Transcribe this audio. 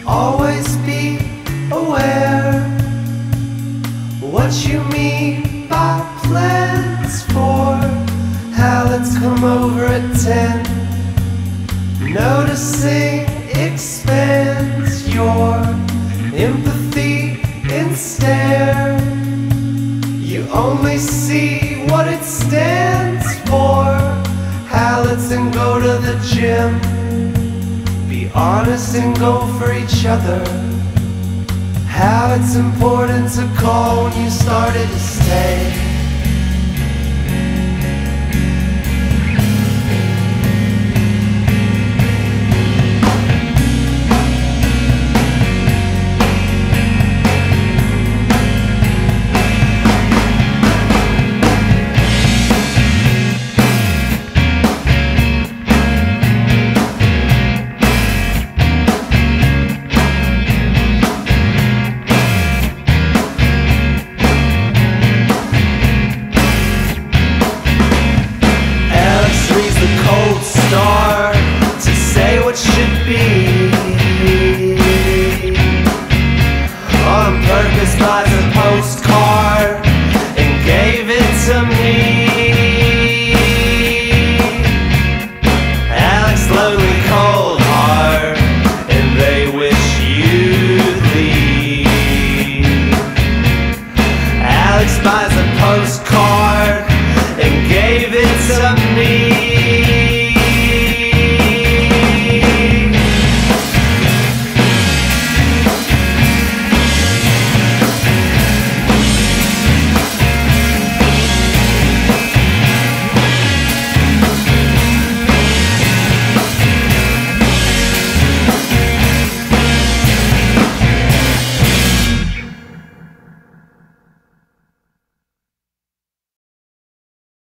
Always be aware what you mean by plans for. Let's come over at 10. Noticing expands your empathy and stare. You only see what it stands for. Let's then go to the gym. Be honest and go for each other. How it's important to call when you started to stay. To say what should be, on purpose buys a postcard and gave it to me. Alex lonely cold heart, and they wish you'd leave. Alex buys a postcard and gave it to me.